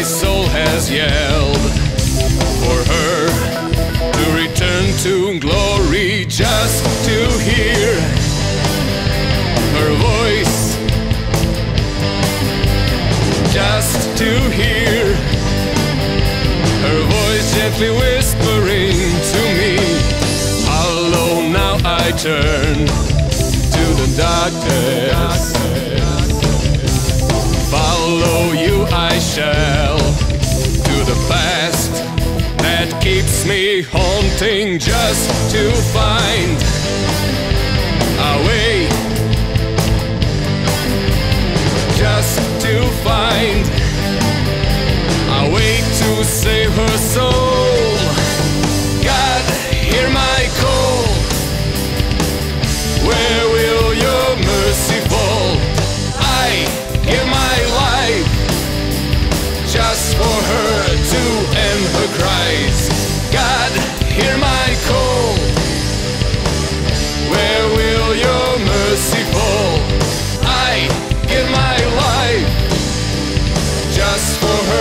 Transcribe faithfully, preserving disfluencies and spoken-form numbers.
soul has yelled for her to return to glory, just to hear her voice, just to hear her voice gently whispering to me. Alone now I turn to the darkness, follow you I shall, to the past that keeps me haunting, just to find a way, just to find a way to save her soul. God, hear my call. Where will your mercy fall? I give my life just for her to end her cries. God, hear my call. Where will your mercy fall? I give my life just for her